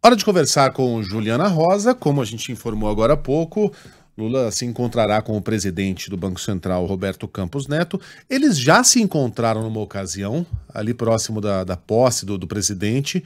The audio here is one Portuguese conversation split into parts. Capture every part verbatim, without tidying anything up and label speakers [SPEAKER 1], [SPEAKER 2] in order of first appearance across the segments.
[SPEAKER 1] Hora de conversar com Juliana Rosa. Como a gente informou agora há pouco, Lula se encontrará com o presidente do Banco Central, Roberto Campos Neto. Eles já se encontraram numa ocasião, ali próximo da, da posse do, do presidente,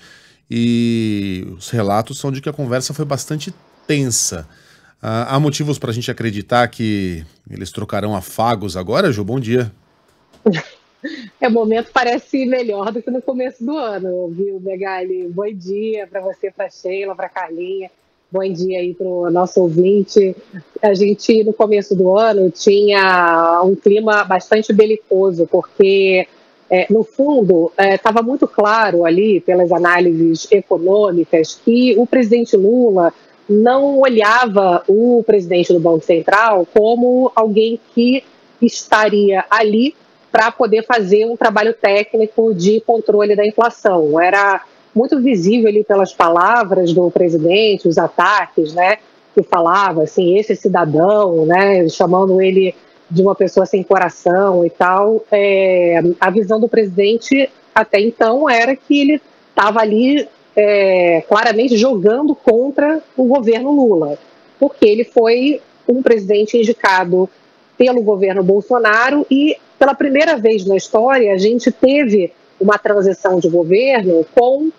[SPEAKER 1] e os relatos são de que a conversa foi bastante tensa. Ah, há motivos para a gente acreditar que eles trocarão afagos agora, Ju? Bom dia.
[SPEAKER 2] É, o momento parece melhor do que no começo do ano, viu, Megali? Bom dia para você, para Sheila, para Carlinha. Bom dia aí para o nosso ouvinte. A gente, no começo do ano, tinha um clima bastante belicoso, porque, é, no fundo, estava é, muito claro ali, pelas análises econômicas, que o presidente Lula não olhava o presidente do Banco Central como alguém que estaria ali para poder fazer um trabalho técnico de controle da inflação. Era muito visível ali pelas palavras do presidente, os ataques, né, que falava assim, esse cidadão, né, chamando ele de uma pessoa sem coração e tal. É, a visão do presidente até então era que ele estava ali é, claramente jogando contra o governo Lula, porque ele foi um presidente indicado pelo governo Bolsonaro e, pela primeira vez na história, a gente teve uma transição de governo com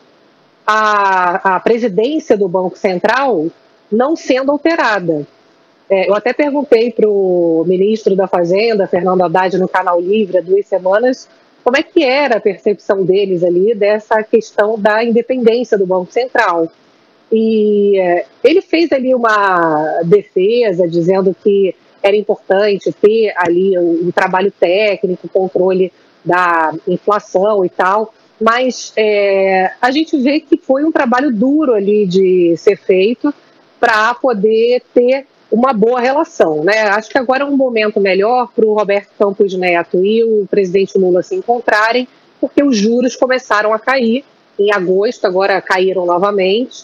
[SPEAKER 2] a, a presidência do Banco Central não sendo alterada. É, eu até perguntei para o ministro da Fazenda, Fernando Haddad, no Canal Livre, há duas semanas, como é que era a percepção deles ali dessa questão da independência do Banco Central. E é, ele fez ali uma defesa, dizendo que era importante ter ali um, um trabalho técnico, controle da inflação e tal, mas é, a gente vê que foi um trabalho duro ali de ser feito para poder ter uma boa relação, né? Acho que agora é um momento melhor para o Roberto Campos Neto e o presidente Lula se encontrarem, porque os juros começaram a cair em agosto, agora caíram novamente.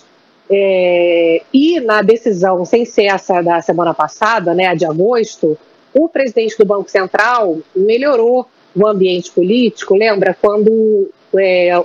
[SPEAKER 2] É, e na decisão, sem ser essa da semana passada, né, a de agosto, o presidente do Banco Central melhorou o ambiente político. Lembra quando é,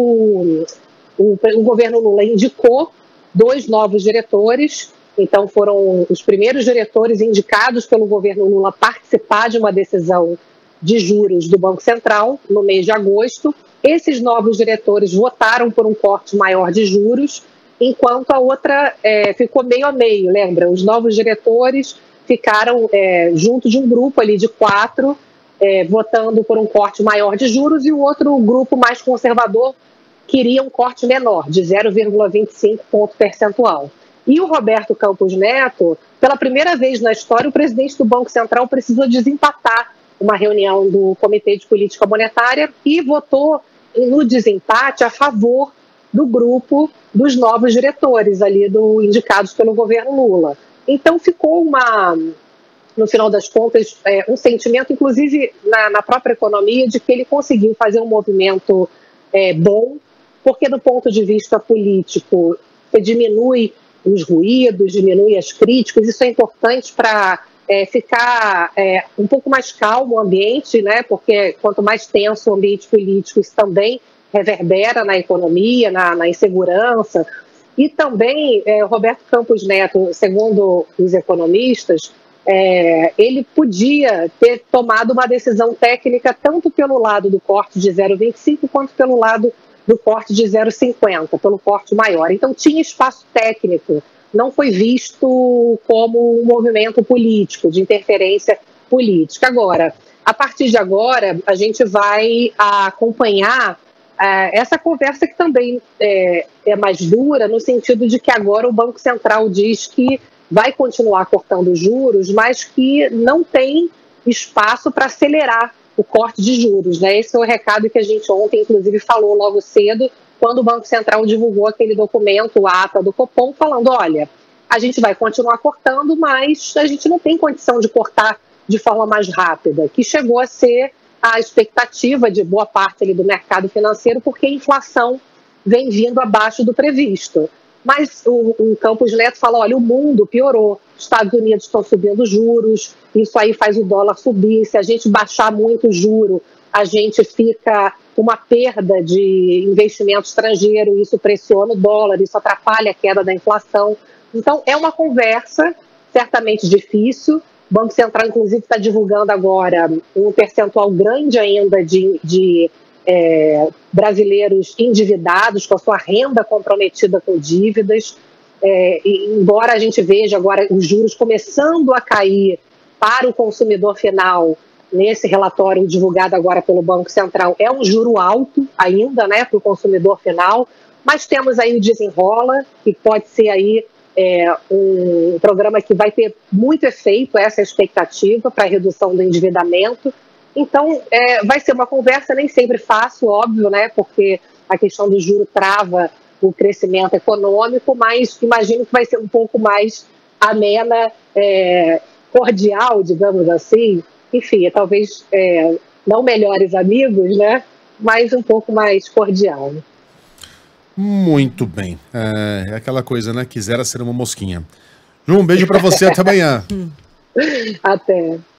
[SPEAKER 2] o, o, o governo Lula indicou dois novos diretores? Então foram os primeiros diretores indicados pelo governo Lula a participar de uma decisão de juros do Banco Central no mês de agosto. Esses novos diretores votaram por um corte maior de juros, enquanto a outra é, ficou meio a meio, lembra? Os novos diretores ficaram é, junto de um grupo ali de quatro, é, votando por um corte maior de juros, e o outro grupo mais conservador queria um corte menor, de zero vírgula vinte e cinco ponto percentual. E o Roberto Campos Neto, pela primeira vez na história, o presidente do Banco Central precisou desempatar uma reunião do Comitê de Política Monetária e votou no desempate a favor do grupo dos novos diretores ali do, indicados pelo governo Lula. Então ficou uma, no final das contas, é, um sentimento, inclusive na, na própria economia, de que ele conseguiu fazer um movimento é, bom, porque do ponto de vista político diminui os ruídos, diminui as críticas. Isso é importante para é, ficar é, um pouco mais calmo o ambiente, né? Porque quanto mais tenso o ambiente político, isso também reverbera na economia, na, na insegurança. E também, é, Roberto Campos Neto, segundo os economistas, é, ele podia ter tomado uma decisão técnica tanto pelo lado do corte de zero vírgula vinte e cinco quanto pelo lado do corte de zero vírgula cinquenta, pelo corte maior. Então tinha espaço técnico, não foi visto como um movimento político, de interferência política. Agora, a partir de agora, a gente vai acompanhar Uh, essa conversa que também é, é mais dura, no sentido de que agora o Banco Central diz que vai continuar cortando juros, mas que não tem espaço para acelerar o corte de juros, né? Esse foi o recado que a gente ontem, inclusive, falou logo cedo, quando o Banco Central divulgou aquele documento, a ata do Copom, falando, olha, a gente vai continuar cortando, mas a gente não tem condição de cortar de forma mais rápida, que chegou a ser a expectativa de boa parte ali do mercado financeiro, porque a inflação vem vindo abaixo do previsto. Mas o, o Campos Neto fala, olha, o mundo piorou, Estados Unidos estão subindo juros, isso aí faz o dólar subir, se a gente baixar muito o juro, a gente fica uma perda de investimento estrangeiro, isso pressiona o dólar, isso atrapalha a queda da inflação. Então, é uma conversa certamente difícil. O Banco Central, inclusive, está divulgando agora um percentual grande ainda de, de é, brasileiros endividados, com a sua renda comprometida com dívidas. É, e, embora a gente veja agora os juros começando a cair para o consumidor final, nesse relatório divulgado agora pelo Banco Central, é um juro alto ainda, né, para o consumidor final, mas temos aí o Desenrola, que pode ser aí é, um programa que vai ter muito efeito, essa é a expectativa para a redução do endividamento. Então, é, vai ser uma conversa nem sempre fácil, óbvio, né, porque a questão do juro trava o crescimento econômico, mas imagino que vai ser um pouco mais amena, é, cordial, digamos assim. Enfim, talvez é, não melhores amigos, né, mas um pouco mais cordial.
[SPEAKER 1] Muito bem. É, é aquela coisa, né? Quisera ser uma mosquinha. Ju, um beijo para você, até amanhã.
[SPEAKER 2] Até.